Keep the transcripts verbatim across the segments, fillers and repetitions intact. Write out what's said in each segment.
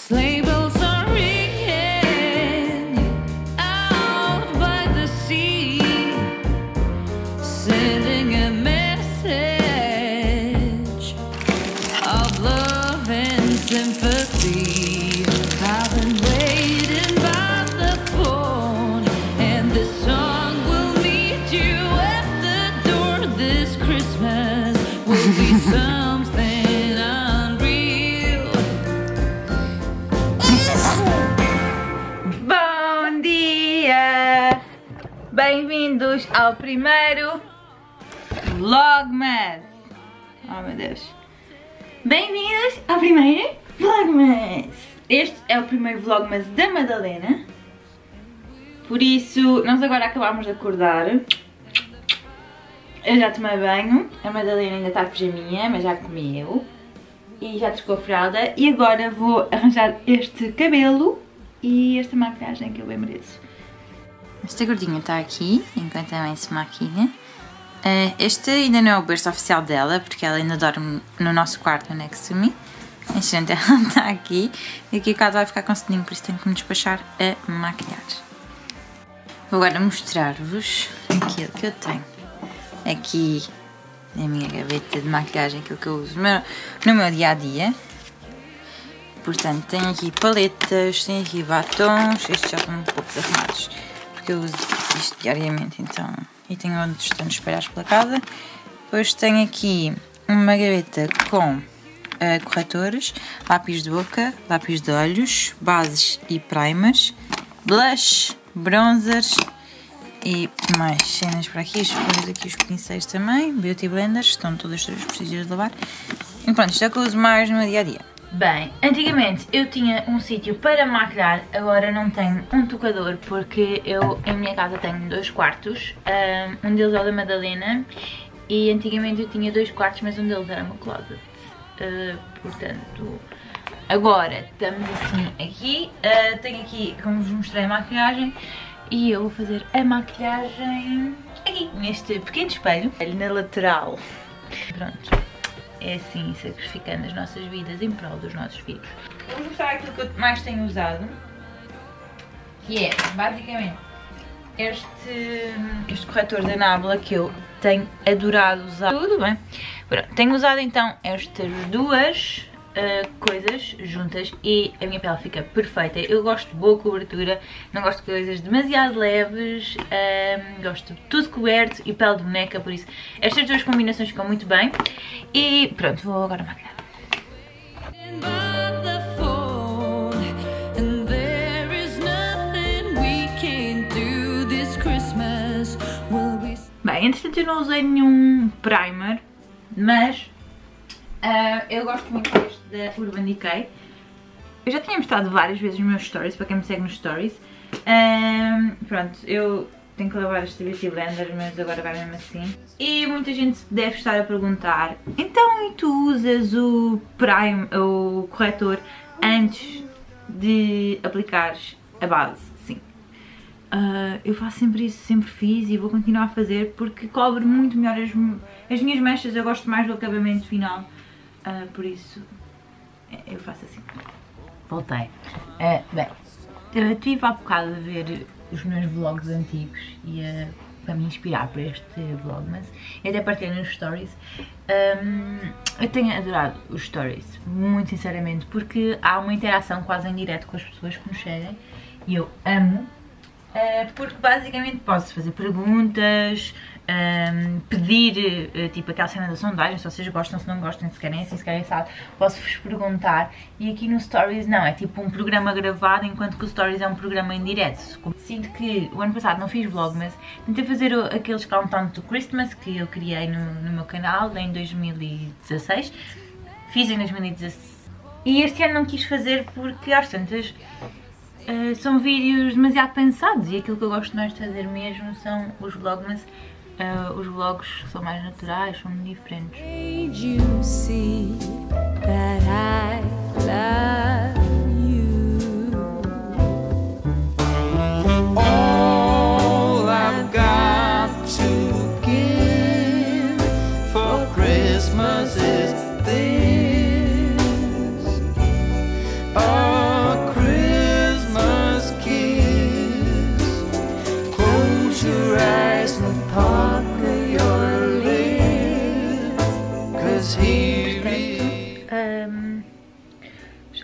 Sleigh bells are ringing out by the sea, sending a message of love and sympathy. I've been waiting by the phone, and this song will meet you at the door. This Christmas will be something unreal. Bom dia! Bem-vindos ao primeiro Vlogmas! Oh meu Deus! Bem-vindos ao primeiro Vlogmas! Este é o primeiro Vlogmas da Madalena. Por isso, nós agora acabámos de acordar. Eu já tomei banho. A Madalena ainda está de pijaminha, mas já comeu. E já trocou a fralda. E agora vou arranjar este cabelo e esta maquilhagem que eu bem mereço. Esta gordinha está aqui, enquanto a mãe se maquilha. Este ainda não é o berço oficial dela, porque ela ainda dorme no nosso quarto, next to me. Gente, ela está aqui. E aqui o caso vai ficar com soninho, por isso tenho que me despachar a maquilhar. Vou agora mostrar-vos aquilo que eu tenho aqui na minha gaveta de maquilhagem, aquilo que eu uso no meu dia-a-dia. Portanto, tenho aqui paletas, tenho aqui batons, estes já estão um pouco desarrumados, porque eu uso isto diariamente, então... E tenho outros estão espalhados pela casa. Depois tenho aqui uma gaveta com uh, corretores, lápis de boca, lápis de olhos, bases e primers, blush, bronzers e mais cenas para aqui. Depois aqui os pincéis também, beauty blenders, estão todas três precisas de lavar. E pronto, isto é o que eu uso mais no meu dia-a-dia. Bem, antigamente eu tinha um sítio para maquilhar, agora não tenho um tocador porque eu em minha casa tenho dois quartos, um deles é o da Madalena e antigamente eu tinha dois quartos, mas um deles era o meu closet, uh, portanto agora estamos assim aqui, uh, tenho aqui, como vos mostrei, a maquilhagem e eu vou fazer a maquilhagem aqui, neste pequeno espelho, na lateral. Pronto. É assim, sacrificando as nossas vidas em prol dos nossos filhos. Vou mostrar aquilo que eu mais tenho usado, que é, basicamente, este, este corretor da Nabla que eu tenho adorado usar. Tudo bem? Pronto, tenho usado então estas duas uh, coisas juntas e a minha pele fica perfeita. Eu gosto de boa cobertura, não gosto de coisas demasiado leves, um, gosto de tudo coberto e pele de boneca, por isso estas duas combinações ficam muito bem. E pronto, vou agora maquilhar. Bem, entretanto eu não usei nenhum primer, mas uh, eu gosto muito deste da Urban Decay. Eu já tinha mostrado várias vezes nos meus stories, para quem me segue nos stories. Um, pronto, eu tenho que lavar este beauty blender, mas agora vai mesmo assim. E muita gente deve estar a perguntar, então e tu usas o prime, o corretor, antes de aplicares a base? Sim. Uh, eu faço sempre isso, sempre fiz e vou continuar a fazer porque cobre muito melhor as, as minhas mechas. Eu gosto mais do acabamento final, uh, por isso eu faço assim. Voltei. Uh, bem, eu estive há bocado a ver os meus vlogs antigos e uh, para me inspirar para este vlog, mas eu até partilhei nos stories. Um, eu tenho adorado os stories, muito sinceramente, porque há uma interação quase em direto com as pessoas que nos seguem e eu amo. Uh, porque basicamente posso fazer perguntas, um, pedir uh, tipo aquela cena da sondagem, se vocês gostam, se não gostam, se querem assim, se querem assado, posso-vos perguntar. E aqui no Stories não, é tipo um programa gravado, enquanto que o Stories é um programa em direto. Sinto que o ano passado não fiz vlog, mas tentei fazer aqueles countdown to Christmas que eu criei no, no meu canal em dois mil e dezasseis, fiz em dois mil e dezasseis e este ano não quis fazer porque às tantas Uh, são vídeos demasiado pensados e aquilo que eu gosto mais de fazer mesmo são os vlogmas. Uh, os vlogs são mais naturais, são diferentes. All I've got to give for Christmas is this. Oh,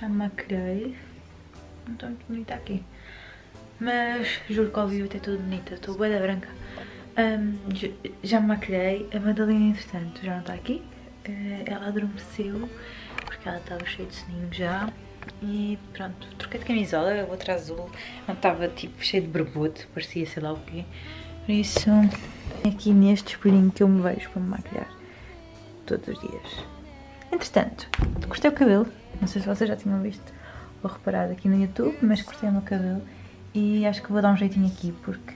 já me maquilhei. Não estou muito bonita aqui. Mas juro que ao vivo até tudo bonita. Estou bué da branca. Um, já me maquilhei. A Madalena, entretanto, já não está aqui. Uh, ela adormeceu porque ela estava cheia de soninho já. E pronto, troquei de camisola, outra azul. Não estava tipo cheia de borboto, parecia sei lá o quê. Por isso, aqui neste espelhinho que eu me vejo para me maquilhar todos os dias. Entretanto, cortei o cabelo. Não sei se vocês já tinham visto ou reparado aqui no YouTube, mas cortei o meu cabelo. E acho que vou dar um jeitinho aqui porque,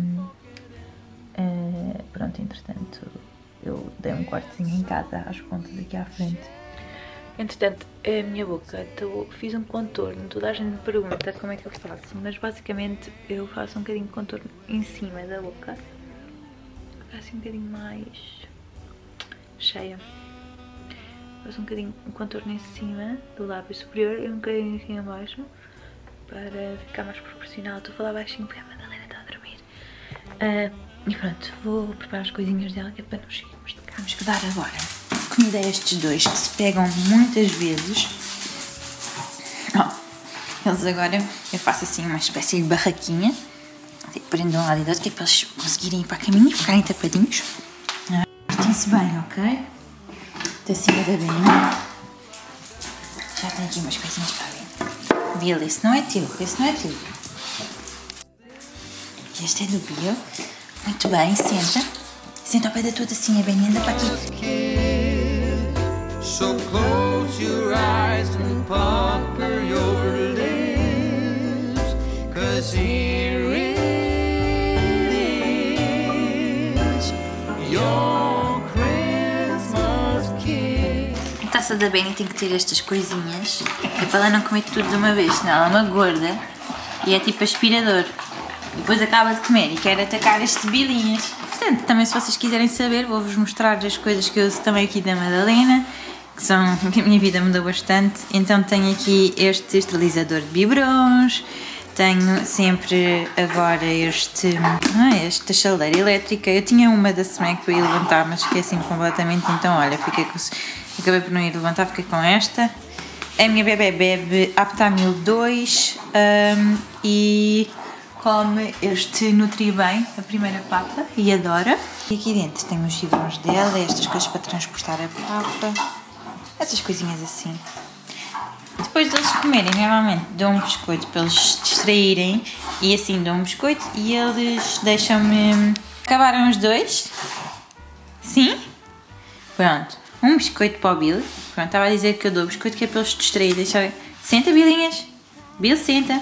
uh, pronto, entretanto, eu dei um cortezinho em casa, às pontas aqui à frente. Entretanto, a minha boca, tô, fiz um contorno, toda a gente me pergunta como é que eu faço, mas basicamente eu faço um bocadinho de contorno em cima da boca, faço um bocadinho mais cheia. Faço um bocadinho um contorno em cima do lábio superior e um bocadinho aqui em baixo, para ficar mais proporcional. Estou a falar baixinho porque a Madalena está a dormir. Uh, e pronto, vou preparar as coisinhas dela que é para não chegarmos de cá. Vamos dar agora comida a estes dois que se pegam muitas vezes. Oh, eles agora, eu faço assim uma espécie de barraquinha, prendo de um lado e do outro, que é para eles conseguirem ir para a caminho e ficarem tapadinhos. Portem-se bem, ok? Estou acima da Bena. Já tenho aqui umas coisinhas para ver. Bill, esse não é teu, esse não é teu. Este é do Bill. Muito bem, senta. Senta ao pé da tua tacinha, Benny, anda para aqui. So close your eyes and pucker your lips, 'cause here it is, your Christmas kiss. A taça da Benny tem que ter estas coisinhas, é para ela não comer tudo de uma vez, senão ela é uma gorda e é tipo aspirador. Depois acaba de comer e quer atacar as tebilinhas. Portanto, também se vocês quiserem saber, vou-vos mostrar as coisas que eu uso também aqui da Madalena, que são que a minha vida mudou bastante. Então tenho aqui este esterilizador de biberons, tenho sempre agora este, ah, esta chaleira elétrica. Eu tinha uma da Smack para ir levantar, mas esqueci-me completamente, então olha, fiquei com, acabei por não ir levantar, fiquei com esta. A minha bebê bebe Aptamil dois um, e come este Nutribem, a primeira papa, e adora. E aqui dentro tenho os biberons dela, estas coisas para transportar a papa. Essas coisinhas assim. Depois deles comerem, normalmente dou um biscoito para eles se distraírem. E assim dou um biscoito e eles deixam-me... Acabaram os dois? Sim? Pronto. Um biscoito para o Bill. Pronto, estava a dizer que eu dou biscoito que é para eles se distraírem. Deixarem... Senta, Bilinhas. Bill, senta.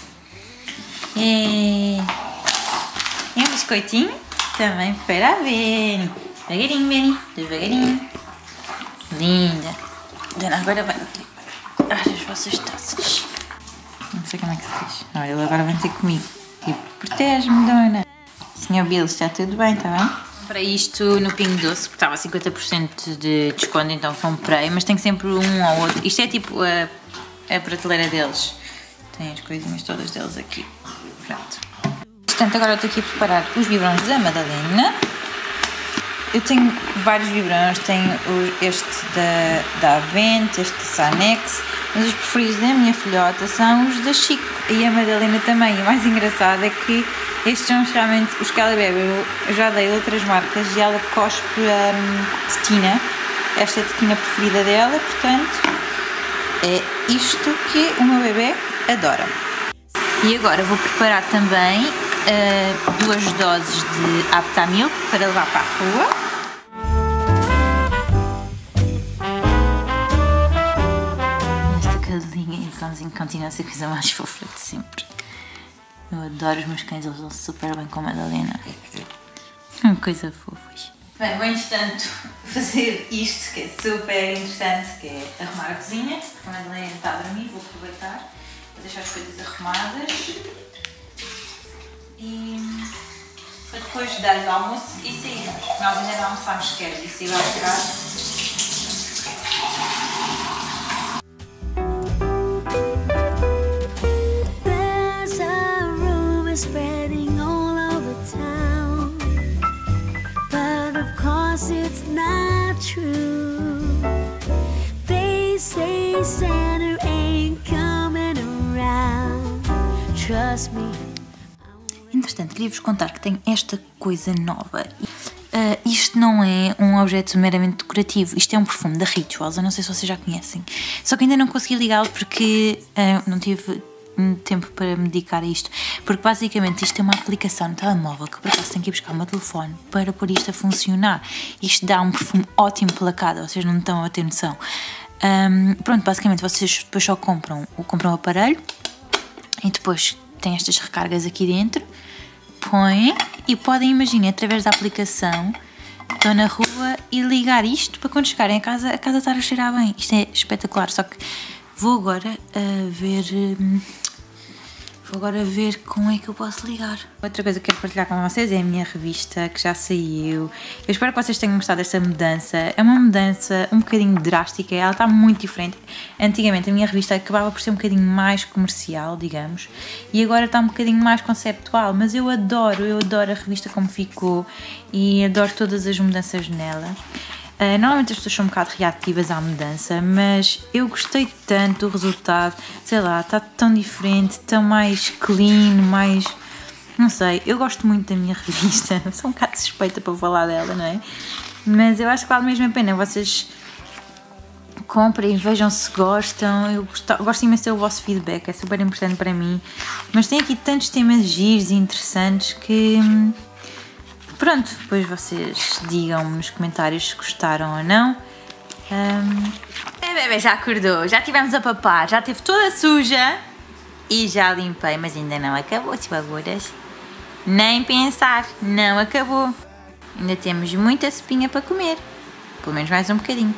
E... e um biscoitinho também para a Benny. Devagarinho, Benny. Devagarinho. Linda. Dona, agora vai dar as vossas taças. Não sei como é que se diz. Olha, ele agora vem ter comigo. Tipo, protege-me, Dona. senhor Bill, está tudo bem, está bem? Comprei isto no Pingo Doce, porque estava a cinquenta por cento de desconto, então comprei. Mas tem sempre um ou outro. Isto é tipo a, a prateleira deles. Tem as coisinhas todas deles aqui. Pronto. Portanto, agora eu estou aqui a preparar os biberons da Madalena. Eu tenho vários biberons, tenho este da, da Avent, este da Sanex, mas os preferidos da minha filhota são os da Chico e a Madalena também. E o mais engraçado é que estes são realmente os que ela bebe. Eu já dei outras marcas e ela cospe a um, tetina, esta é a tetina preferida dela, portanto é isto que o meu bebê adora. E agora vou preparar também uh, duas doses de Aptamil para levar para a rua. Continua a ser a coisa mais fofa de sempre. Eu adoro os meus cães, eles vão super bem com a Madalena. Uma coisa fofas. Bem, vou entretanto fazer isto que é super interessante, que é arrumar a cozinha. A Madalena está a dormir, vou aproveitar para deixar as coisas arrumadas. E para depois dar o almoço e sairmos. Nós ainda não almoçámos sequer, isso vai ficar. Spreading all over town, but of course it's not true. They say Santa ain't trust me. Entretanto, queria-vos contar que tenho esta coisa nova. Uh, isto não é um objeto meramente decorativo, isto é um perfume da Rituals, eu não sei se vocês já conhecem. Só que ainda não consegui ligá-lo porque uh, não tive tempo para me dedicar a isto. Porque basicamente isto é uma aplicação no telemóvel que por acaso tenho que ir buscar o meu telefone para pôr isto a funcionar. Isto dá um perfume ótimo pela cara, vocês não estão a ter noção. Um, pronto, basicamente vocês depois só compram, compram o aparelho e depois tem estas recargas aqui dentro, põem e podem, imaginem, através da aplicação, estão na rua e ligar isto para quando chegarem a casa, a casa estar a cheirar bem. Isto é espetacular, só que vou agora uh, ver... Um, Vou agora ver como é que eu posso ligar. Outra coisa que quero partilhar com vocês é a minha revista, que já saiu. Eu espero que vocês tenham gostado desta mudança. É uma mudança um bocadinho drástica, ela está muito diferente. Antigamente a minha revista acabava por ser um bocadinho mais comercial, digamos, e agora está um bocadinho mais conceptual, mas eu adoro, eu adoro a revista como ficou e adoro todas as mudanças nela. Uh, normalmente as pessoas são um bocado reativas à mudança, mas eu gostei tanto do resultado, sei lá, está tão diferente, tão mais clean, mais... não sei, eu gosto muito da minha revista, sou um bocado suspeita para falar dela, não é? Mas eu acho que vale mesmo a pena, vocês comprem, vejam se gostam, eu gosto, gosto imenso do vosso feedback, é super importante para mim, mas tem aqui tantos temas giros e interessantes que... pronto, depois vocês digam-me nos comentários se gostaram ou não. Um, a bebê já acordou, já tivemos a papar, já esteve toda suja e já limpei, mas ainda não acabou, chihuahuas. Nem pensar, não acabou. Ainda temos muita sopinha para comer, pelo menos mais um bocadinho.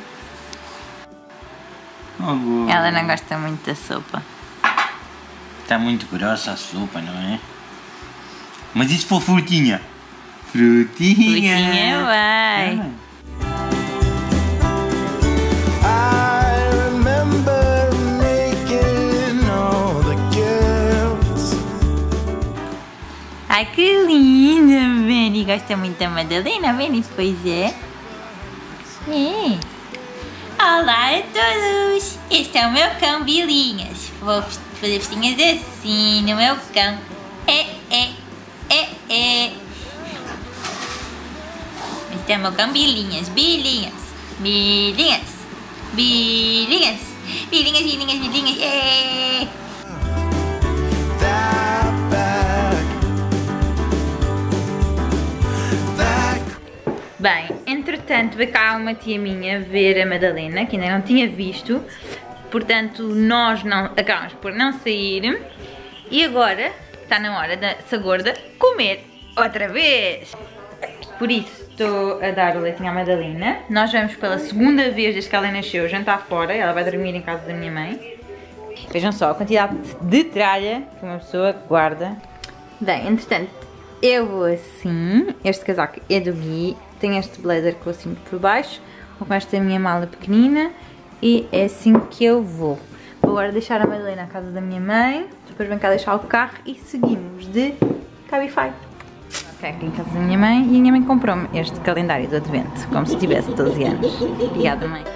Oh, ela não gosta muito da sopa. Está muito grossa a sopa, não é? Mas isso for frutinha. Frutinha. Frutinha vai. Ah. I remember making all the gifts. Ai que linda, Benny. Gosta muito da Madalena, Benny? Pois é. É. Olá a todos. Este é o meu cão Bilinhas. Vou fazer festinhas assim no meu cão. É, é, é, é. Este é o meu cão Bilinhas, Bilinhas, Bilinhas, Bilinhas, Bilinhas, Bilinhas, Bilinhas, é. Bem, entretanto veio cá uma tia minha ver a Madalena, que ainda não tinha visto, portanto nós não, acabamos por não sair e agora está na hora da Sagorda comer outra vez. Por isso estou a dar o leitinho à Madalena. Nós vamos pela segunda vez desde que ela nasceu jantar fora, ela vai dormir em casa da minha mãe. Vejam só a quantidade de tralha que uma pessoa guarda. Bem, entretanto, eu vou assim, este casaco é do Gui, tenho este blazer que vou assim por baixo, vou com esta minha mala pequenina e é assim que eu vou. Vou agora deixar a Madalena à casa da minha mãe, depois venho cá deixar o carro e seguimos de Cabify. Ok, aqui em casa da minha mãe e a minha mãe comprou-me este calendário do Advento, como se tivesse doze anos. Obrigada, mãe.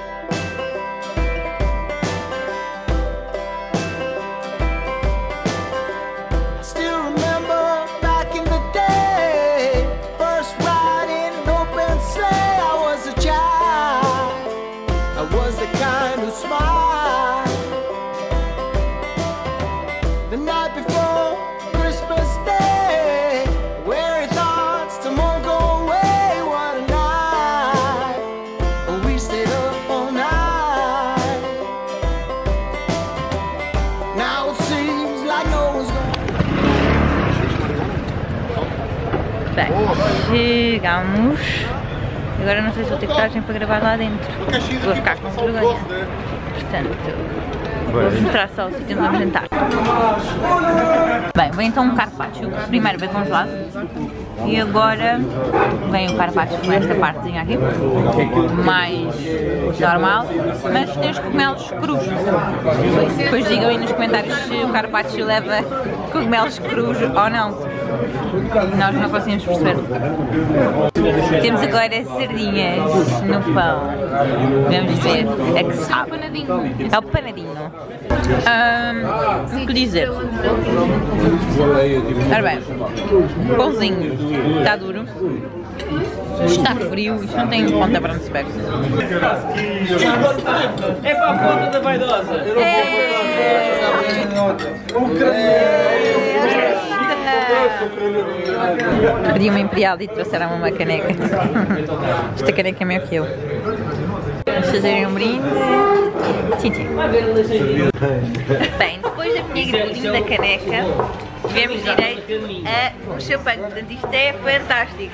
Chegamos. Agora não sei se vou ter coragem para gravar lá dentro. Vou ficar com vergonha. Portanto, vou mostrar só o sítio onde vamos jantar. Bem, vem então um carpaccio. Primeiro vem congelado. E agora vem o carpaccio com esta partezinha aqui. Mais normal. Mas tem os cogumelos crus. Depois digam aí nos comentários se o carpaccio leva cogumelos crus ou não. Nós não conseguimos perceber. Temos agora sardinhas no pão. Vamos ver. É que sabe. É o panadinho. Um, o que dizer? Ora bem, pãozinho, está duro, está frio, isto não tem ponta para onde se pega. É para a ponta da vaidosa! Pedi uma imperial e trouxeram uma caneca. Esta caneca é maior que eu. Vamos fazer um brinde. Tchim, tchim. Bem, depois da minha grelhinha da caneca, tivemos direito a um champanhe. Portanto, isto é fantástico.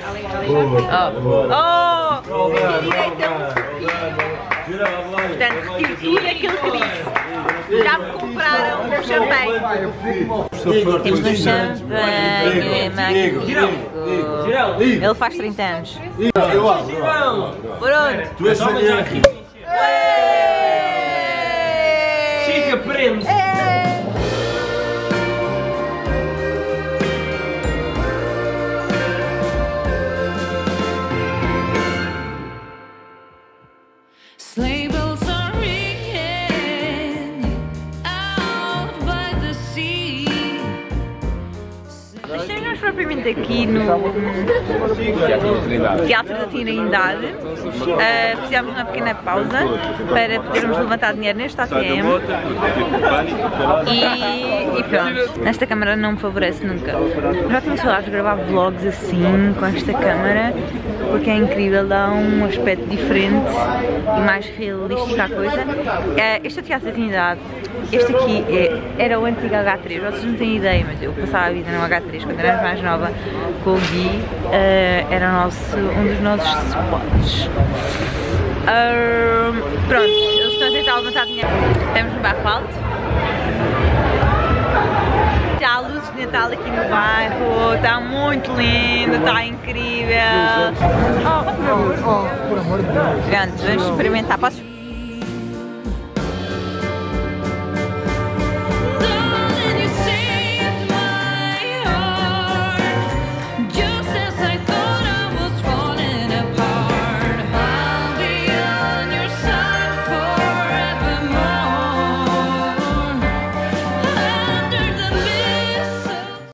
Oh! Oh! Direito a um Portanto, retiro tudo aquilo que disse. Já me compraram um champanhe. Temos um champanhe magnífico. Ele faz trinta anos. Por onde? Tu és aqui. Chica, prende! Sleigh bells are ringing out by the sea. Estamos propriamente aqui no Teatro da Trindade. Uh, fizemos uma pequena pausa para podermos levantar dinheiro neste A T M e, e pronto, esta câmara não me favorece nunca. Já tinha saudades de gravar vlogs assim, com esta câmara, porque é incrível, dá um aspecto diferente e mais realístico à coisa. Uh, este é o Teatro da Trindade. Este aqui é, era o antigo H três, vocês não têm ideia, mas eu passava a vida no H três quando era mais nova com o Gui, uh, era o nosso, um dos nossos spots. Uh, pronto, eles estão a tentar levantar dinheiro. Estamos no bairro alto. Há luzes de Natal aqui no bairro, está muito lindo, está incrível. Oh, por amor, oh, por amor de Deus. Pronto, vamos experimentar. Posso